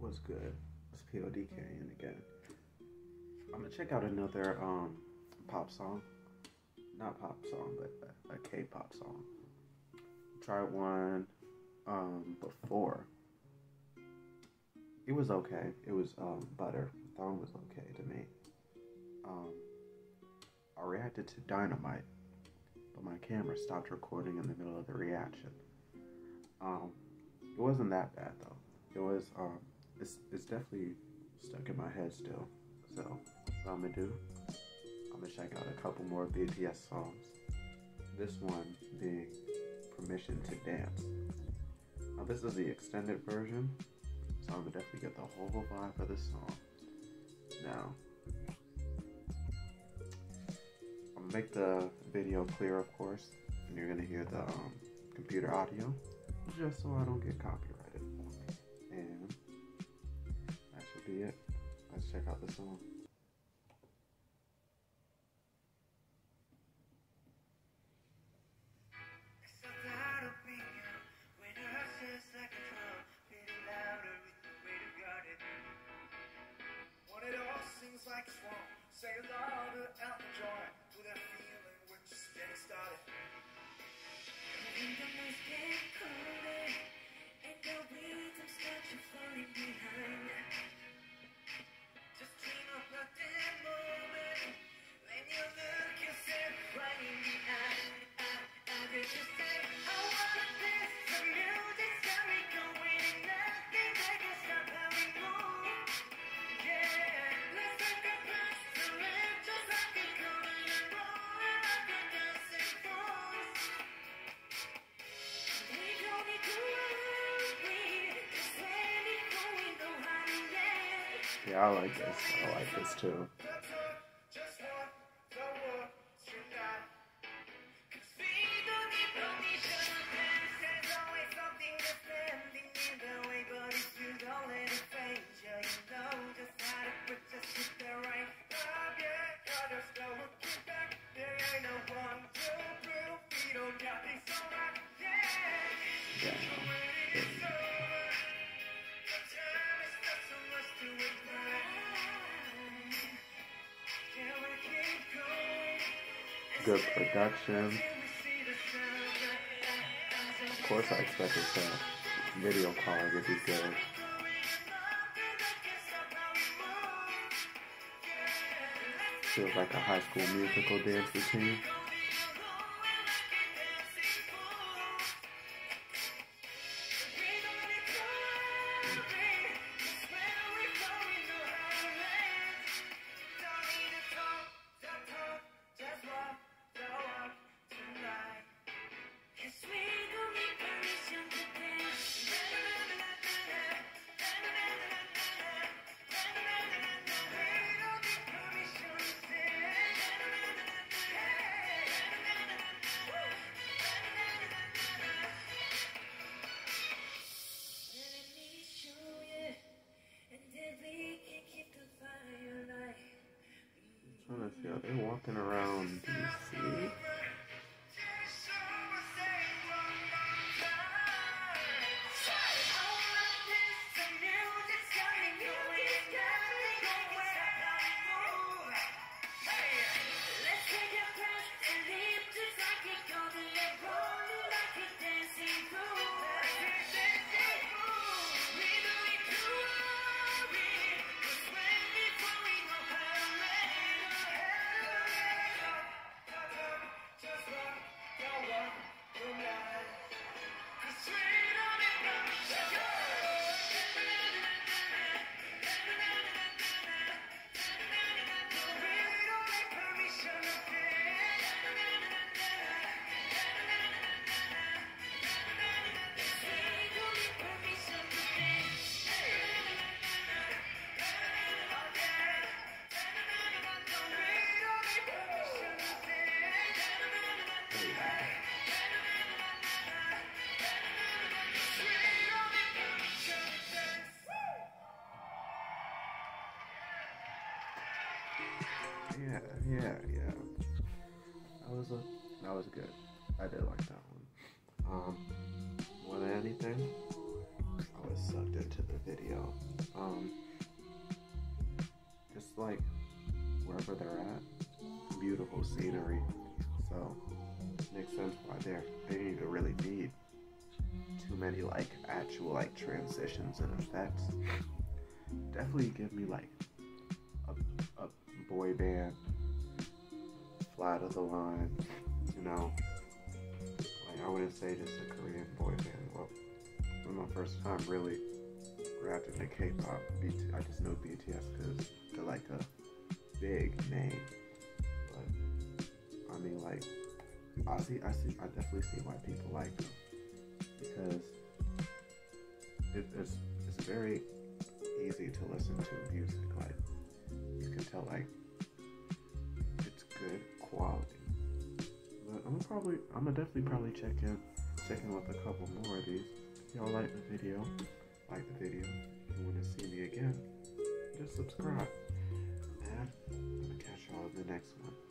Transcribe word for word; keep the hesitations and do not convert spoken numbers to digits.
What's good? It's Pod.cannion again. I'm gonna check out another um pop song. Not pop song, but a, a K-pop song. Tried one um before. It was okay. It was um butter. The song was okay to me. Um I reacted to Dynamite, but my camera stopped recording in the middle of the reaction. Um it wasn't that bad though. It was um It's, it's definitely stuck in my head still. So what I'm gonna do, I'm gonna check out a couple more B T S songs. This one being Permission to Dance. Now this is the extended version, so I'm gonna definitely get the whole vibe of this song. Now, I'm gonna make the video clear, of course, and you're gonna hear the um, computer audio, just so I don't get copyrighted. And that should be it. Let's check out the song. Like it's wrong, say it louder out the joy to that feeling when just getting started. When the noise gets colder and the rhythms got you falling behind, just dream about that moment when you look yourself right in the eye. I, I did you say, I wanna dance, the music's got me going and nothing that can stop how we move. Yeah. Yeah, I like this. I like this too. Good production. Of course, I expected the video quality to be good. Feels like a high school musical dance routine. Let's see, are they walking around D C? Yeah, yeah, yeah. That was a that was good. I did like that one. Um, more than anything, I would sucked into the video. Um, just like wherever they're at, beautiful scenery. So makes sense why they're they need to really need too many like actual like transitions and effects. Definitely give me like a, a boy band, flat of the line, you know. Like I wouldn't say just a Korean boy band. Well, it was my first time really grabbed into K-pop. B T I just know B T S because they're like a big name. But I mean, like I see, I see, I definitely see why people like them because it, it's it's very easy to listen to music. Like you can tell, like it's good quality. But I'm gonna probably, I'm gonna definitely probably check in, check in with a couple more of these. If y'all like the video, like the video. If you want to see me again, just subscribe. And I'm gonna catch y'all in the next one.